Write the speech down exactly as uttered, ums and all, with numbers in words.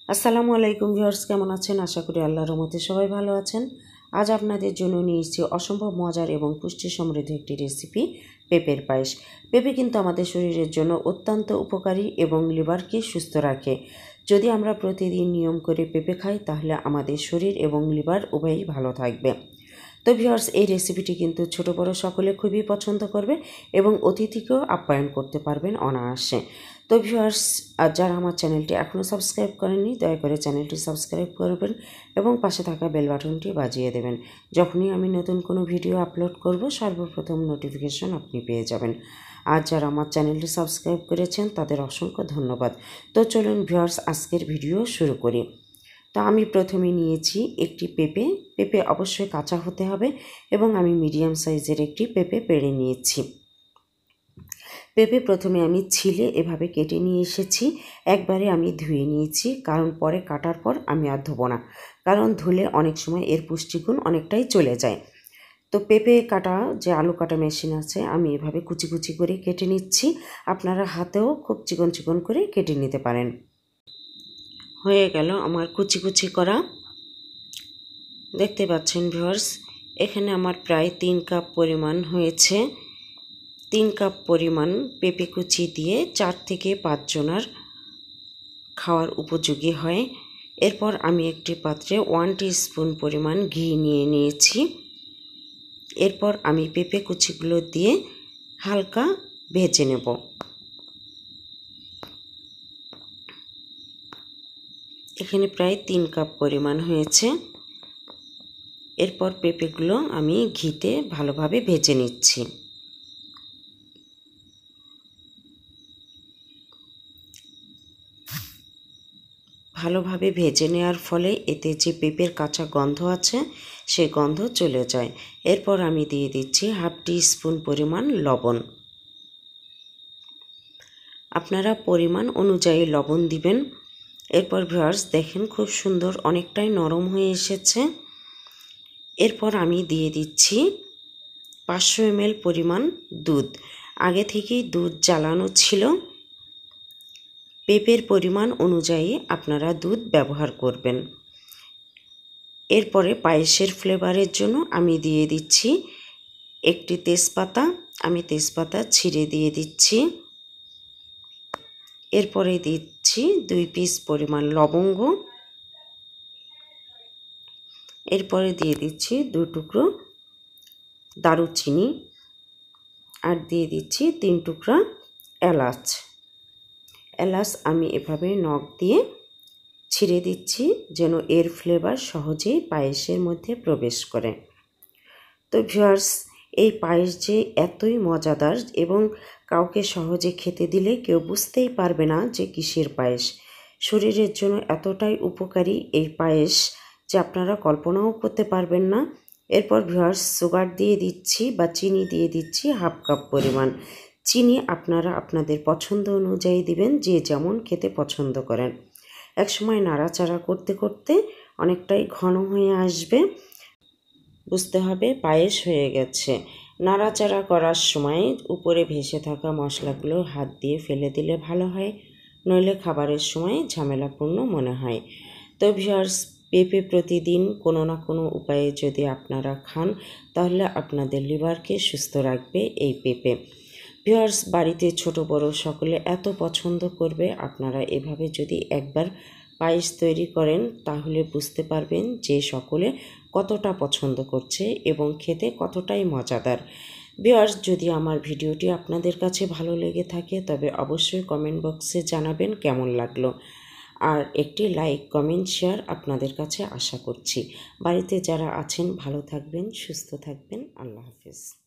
আসসালামু আলাইকুম ভিউয়ার্স, কেমন আছেন? আশা করি আল্লাহর রহমতে সবাই ভালো আছেন। আজ আপনাদের জন্য নিয়ে এসেছি অসম্ভব মজার এবং পুষ্টি সমৃদ্ধ একটি রেসিপি, পেঁপের পায়েস। পেঁপে কিন্তু আমাদের শরীরের জন্য অত্যন্ত উপকারী এবং লিভারকে সুস্থ রাখে। যদি আমরা প্রতিদিন নিয়ম করে পেঁপে খাই তাহলে আমাদের শরীর এবং লিভার উভয়ই ভালো থাকবে। তো ভিউয়ার্স, এই রেসিপিটি কিন্তু ছোট বড় সকলে খুবই পছন্দ করবে এবং অতিথিকেও আপ্যায়ন করতে পারবেন অনায়াসে। তো ভিউয়ার্স, আর যারা আমার চ্যানেলটি এখনও সাবস্ক্রাইব করেননি দয়া করে চ্যানেলটি সাবস্ক্রাইব করবেন এবং পাশে থাকা বেল বাটনটি বাজিয়ে দেবেন। যখনই আমি নতুন কোনো ভিডিও আপলোড করব সর্বপ্রথম নোটিফিকেশন আপনি পেয়ে যাবেন। আর যারা আমার চ্যানেলটি সাবস্ক্রাইব করেছেন তাদের অসংখ্য ধন্যবাদ। তো চলুন ভিউয়ার্স, আজকের ভিডিও শুরু করি। তো আমি প্রথমে নিয়েছি একটি পেঁপে। পেঁপে অবশ্যই কাঁচা হতে হবে এবং আমি মিডিয়াম সাইজের একটি পেঁপে পেড়ে নিয়েছি। পেঁপে প্রথমে আমি ছিলে এভাবে কেটে নিয়ে এসেছি। একবারে আমি ধুয়ে নিয়েছি, কারণ পরে কাটার পর আমি আর ধোবো না, কারণ ধুলে অনেক সময় এর পুষ্টিগুণ অনেকটাই চলে যায়। তো পেঁপে কাটা যে আলু কাটা মেশিন আছে, আমি এভাবে কুচি কুচি করে কেটে নিচ্ছি। আপনারা হাতেও খুব চিকন চিকন করে কেটে নিতে পারেন। হয়ে গেল আমার কুচি কুচি করা। দেখতে পাচ্ছেন ভিউয়ার্স, এখানে আমার প্রায় তিন কাপ পরিমাণ হয়েছে। তিন কাপ পরিমাণ পেঁপে কুচি দিয়ে চার থেকে পাঁচ জনার খাওয়ার উপযোগী হয়। এরপর আমি একটি পাত্রে ওয়ান টিস্পুন পরিমাণ ঘি নিয়ে নিয়েছি। এরপর আমি পেঁপে কুচিগুলো দিয়ে হালকা ভেজে নেব। এখানে প্রায় তিন কাপ পরিমাণ হয়েছে। এরপর পেঁপেগুলো আমি ঘিতে ভালোভাবে ভেজে নিচ্ছি। ভালোভাবে ভেজে নেওয়ার ফলে এতে যে পেঁপের কাঁচা গন্ধ আছে সেই গন্ধ চলে যায়। এরপর আমি দিয়ে দিচ্ছি হাফ টি স্পুন পরিমাণ লবণ। আপনারা পরিমাণ অনুযায়ী লবণ দিবেন। এরপর ভিউয়ার্স দেখেন, খুব সুন্দর অনেকটাই নরম হয়ে এসেছে। এরপর আমি দিয়ে দিচ্ছি পাঁচশো এমএল পরিমাণ দুধ। আগে থেকেই দুধ জ্বালানো ছিল। পেঁপের পরিমাণ অনুযায়ী আপনারা দুধ ব্যবহার করবেন। এরপরে পায়েসের ফ্লেভারের জন্য আমি দিয়ে দিচ্ছি একটি তেজপাতা। আমি তেজপাতা ছিঁড়ে দিয়ে দিচ্ছি। এরপরে দিচ্ছি দুই পিস পরিমাণ লবঙ্গ। এরপরে দিয়ে দিচ্ছি দু টুকরো দারুচিনি আর দিয়ে দিচ্ছি তিন টুকরা এলাচ। এলাচ আমি এভাবে নখ দিয়ে ছিঁড়ে দিচ্ছি যেন এর ফ্লেভার সহজেই পায়েসের মধ্যে প্রবেশ করে। তো ভিউয়ার্স, এই পায়েস যে এতই মজাদার এবং কাউকে সহজে খেতে দিলে কেউ বুঝতেই পারবে না যে কিসের পায়েস। শরীরের জন্য এতটাই উপকারী এই পায়েস যে আপনারা কল্পনাও করতে পারবেন না। এরপর ভিউয়ার্স, সুগার দিয়ে দিচ্ছি বা চিনি দিয়ে দিচ্ছি হাফ কাপ পরিমাণ। চিনি আপনারা আপনাদের পছন্দ অনুযায়ী দিবেন, যে যেমন খেতে পছন্দ করেন। একসময় নাড়াচাড়া করতে করতে অনেকটাই ঘন হয়ে আসবে, বুঝতে হবে পায়েস হয়ে গেছে। নাড়াচাড়া করার সময় উপরে ভেসে থাকা মশলাগুলো হাত দিয়ে ফেলে দিলে ভালো হয়, নইলে খাবারের সময় ঝামেলাপূর্ণ মনে হয়। তো ভিউয়ার্স, পেঁপে প্রতিদিন কোনো না কোনো উপায়ে যদি আপনারা খান তাহলে আপনাদের লিভারকে সুস্থ রাখবে এই পেঁপে। ভিউয়ার্স, বাড়িতে ছোট বড় সকলে এত পছন্দ করবে। আপনারা এভাবে যদি একবার পায়েস তৈরি করেন তাহলে বুঝতে পারবেন যে সকলে কতটা পছন্দ করছে এবং খেতে কতটাই মজাদার। ভিউয়ার্স, যদি আমার ভিডিওটি আপনাদের কাছে ভালো লেগে থাকে তবে অবশ্যই কমেন্ট বক্সে জানাবেন কেমন লাগলো। আর একটি লাইক কমেন্ট শেয়ার আপনাদের কাছে আশা করছি। বাড়িতে যারা আছেন ভালো থাকবেন, সুস্থ থাকবেন। আল্লাহ হাফেজ।